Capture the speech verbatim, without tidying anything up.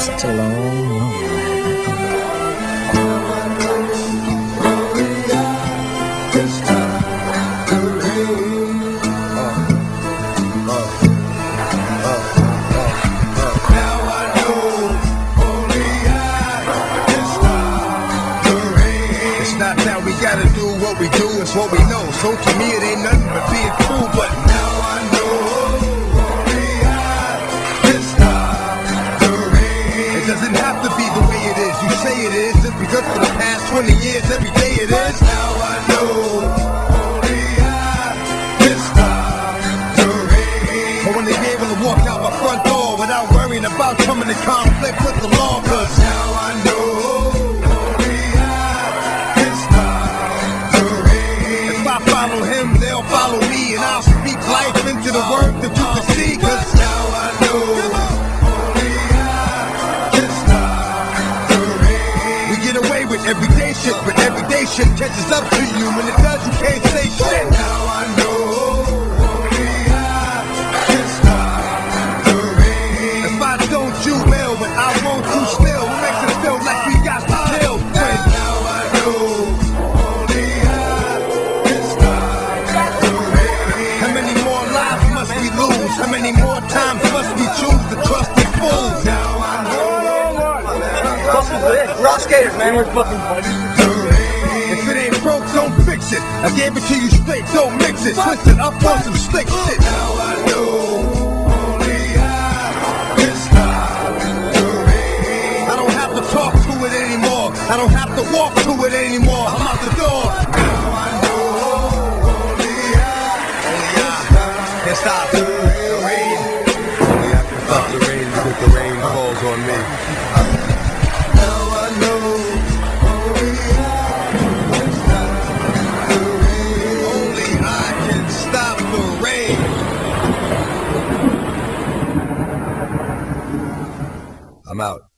Such a long, long gotta do what we do, it's what we know. So to me it ain't nothing but being cool. But now I know only I can stop the rain. It doesn't have to be the way it is. You say it is, just because for the past twenty years every day it is. Now I know only I can stop the rain. I want to be able to walk out my front door without worrying about coming in conflict with the law. Cause now I know follow him, they'll follow me, and I'll speak life into the word that you can see. Cause now I know only I can stop the rain. We get away with everyday shit, but everyday shit catches up to you. When it does, you can't say shit. Now I know only I can stop the rain. If I don't, you will, but I won't, you still. What makes it feel like we got to kill? When now I know how many more times must we choose to trust the fools? Now I know. Fuck is this? We're all skaters, man. We're fucking buddies. If it ain't broke, don't fix it. I gave it to you straight, don't mix it. Twist it up on some slick shit. Now I know only I can stop the rain. I don't have to talk to it anymore. I don't have to walk to it anymore. I'm out the door. Now I know only I can stop the rain. Stop the rain because the rain falls on me. Now I know only I can stop the rain. Only I can stop the rain. I'm out.